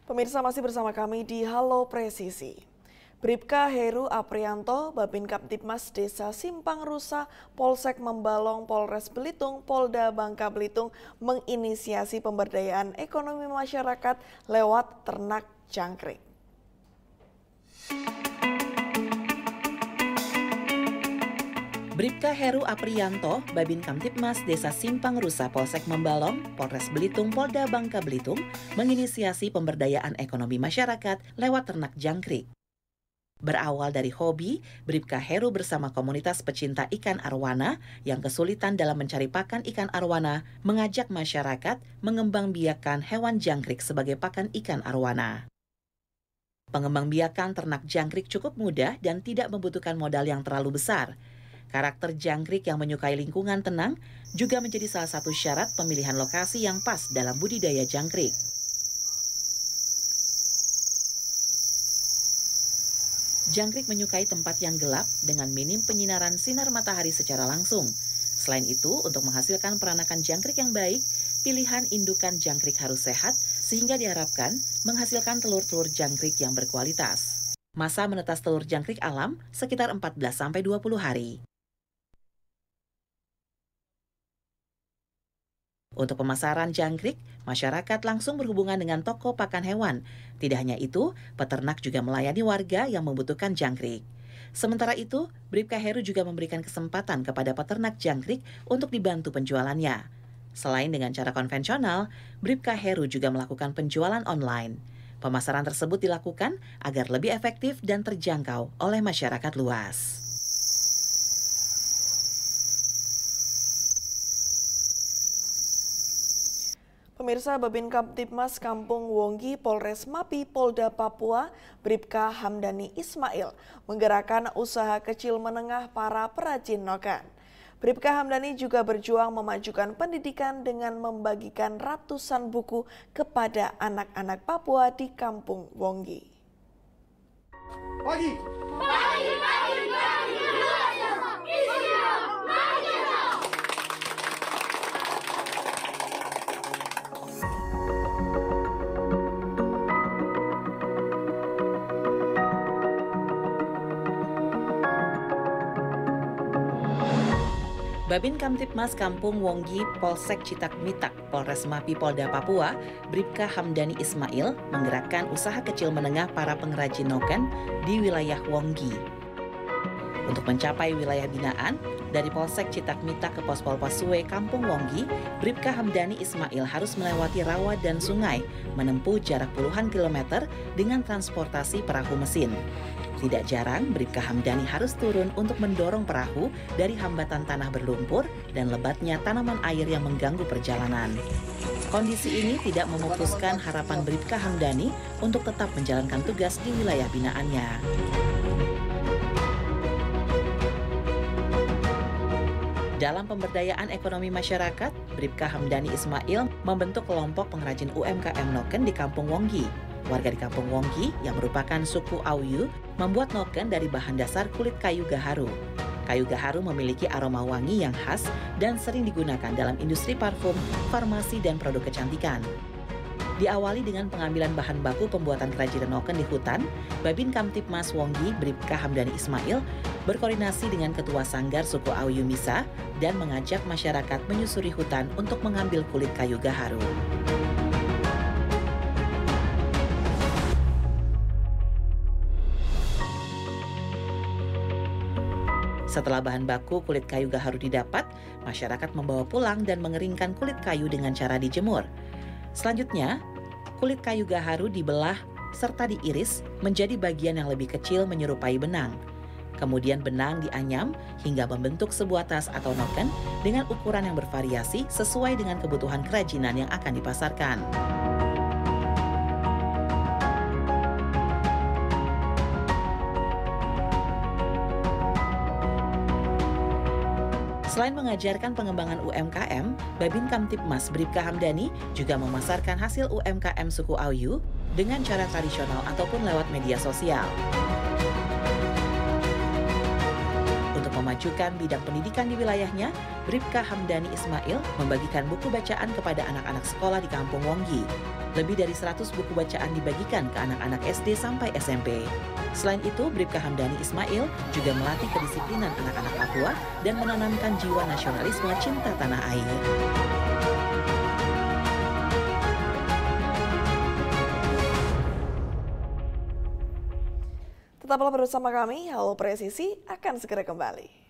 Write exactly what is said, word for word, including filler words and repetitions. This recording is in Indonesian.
Pemirsa masih bersama kami di Halo Presisi. Bribka Heru Aprianto, Babin Kamtibmas Desa Simpang Rusa, Polsek Membalong, Polres Belitung, Polda Bangka Belitung menginisiasi pemberdayaan ekonomi masyarakat lewat ternak jangkrik. Bribka Heru Aprianto, Babin Kamtibmas Desa Simpang Rusa, Polsek Membalong, Polres Belitung, Polda Bangka Belitung menginisiasi pemberdayaan ekonomi masyarakat lewat ternak jangkrik. Berawal dari hobi, Bribka Heru bersama komunitas pecinta ikan arwana yang kesulitan dalam mencari pakan ikan arwana mengajak masyarakat mengembangbiakan hewan jangkrik sebagai pakan ikan arwana. Pengembangbiakan ternak jangkrik cukup mudah dan tidak membutuhkan modal yang terlalu besar. Karakter jangkrik yang menyukai lingkungan tenang juga menjadi salah satu syarat pemilihan lokasi yang pas dalam budidaya jangkrik. Jangkrik menyukai tempat yang gelap dengan minim penyinaran sinar matahari secara langsung. Selain itu, untuk menghasilkan peranakan jangkrik yang baik, pilihan indukan jangkrik harus sehat sehingga diharapkan menghasilkan telur-telur jangkrik yang berkualitas. Masa menetas telur jangkrik alam sekitar empat belas sampai dua puluh hari. Untuk pemasaran jangkrik, masyarakat langsung berhubungan dengan toko pakan hewan. Tidak hanya itu, peternak juga melayani warga yang membutuhkan jangkrik. Sementara itu, Bribka Heru juga memberikan kesempatan kepada peternak jangkrik untuk dibantu penjualannya. Selain dengan cara konvensional, Bribka Heru juga melakukan penjualan online. Pemasaran tersebut dilakukan agar lebih efektif dan terjangkau oleh masyarakat luas. Pemirsa, Babin Kamtibmas Kampung Wonggi, Polres Mapi, Polda Papua, Bribka Hamdani Ismail menggerakkan usaha kecil menengah para perajin noken. Bribka Hamdani juga berjuang memajukan pendidikan dengan membagikan ratusan buku kepada anak-anak Papua di Kampung Wonggi. Pagi. Pagi, pagi, pagi. Babin Kamtibmas Kampung Wonggi, Polsek Citakmitak, Polres Mapi, Polda Papua, Bribka Hamdani Ismail menggerakkan usaha kecil menengah para pengrajin noken di wilayah Wonggi. Untuk mencapai wilayah binaan, dari Polsek Citakmitak ke Pospol Pasue, Kampung Wonggi, Bribka Hamdani Ismail harus melewati rawa dan sungai, menempuh jarak puluhan kilometer dengan transportasi perahu mesin. Tidak jarang, Bribka Hamdani harus turun untuk mendorong perahu dari hambatan tanah berlumpur dan lebatnya tanaman air yang mengganggu perjalanan. Kondisi ini tidak memutuskan harapan Bribka Hamdani untuk tetap menjalankan tugas di wilayah binaannya. Dalam pemberdayaan ekonomi masyarakat, Bribka Hamdani Ismail membentuk kelompok pengrajin U M K M noken di Kampung Wonggi. Warga di Kampung Wonggi yang merupakan suku Auyu membuat noken dari bahan dasar kulit kayu gaharu. Kayu gaharu memiliki aroma wangi yang khas dan sering digunakan dalam industri parfum, farmasi, dan produk kecantikan. Diawali dengan pengambilan bahan baku pembuatan kerajinan noken di hutan, Babin Kamtibmas Wonggi, Bribka Hamdani Ismail, berkoordinasi dengan Ketua Sanggar suku Auyu Misa dan mengajak masyarakat menyusuri hutan untuk mengambil kulit kayu gaharu. Setelah bahan baku kulit kayu gaharu didapat, masyarakat membawa pulang dan mengeringkan kulit kayu dengan cara dijemur. Selanjutnya, kulit kayu gaharu dibelah serta diiris menjadi bagian yang lebih kecil menyerupai benang. Kemudian benang dianyam hingga membentuk sebuah tas atau noken dengan ukuran yang bervariasi sesuai dengan kebutuhan kerajinan yang akan dipasarkan. Selain mengajarkan pengembangan U M K M, Babin Kamtibmas Bribka Hamdani juga memasarkan hasil U M K M suku Auyu dengan cara tradisional ataupun lewat media sosial. Untuk memajukan bidang pendidikan di wilayahnya, Bribka Hamdani Ismail membagikan buku bacaan kepada anak-anak sekolah di Kampung Wonggi. Lebih dari seratus buku bacaan dibagikan ke anak-anak S D sampai S M P. Selain itu, Bribka Hamdani Ismail juga melatih kedisiplinan anak-anak Papua dan menanamkan jiwa nasionalisme cinta tanah air. Tetaplah bersama kami, Halo Presisi akan segera kembali.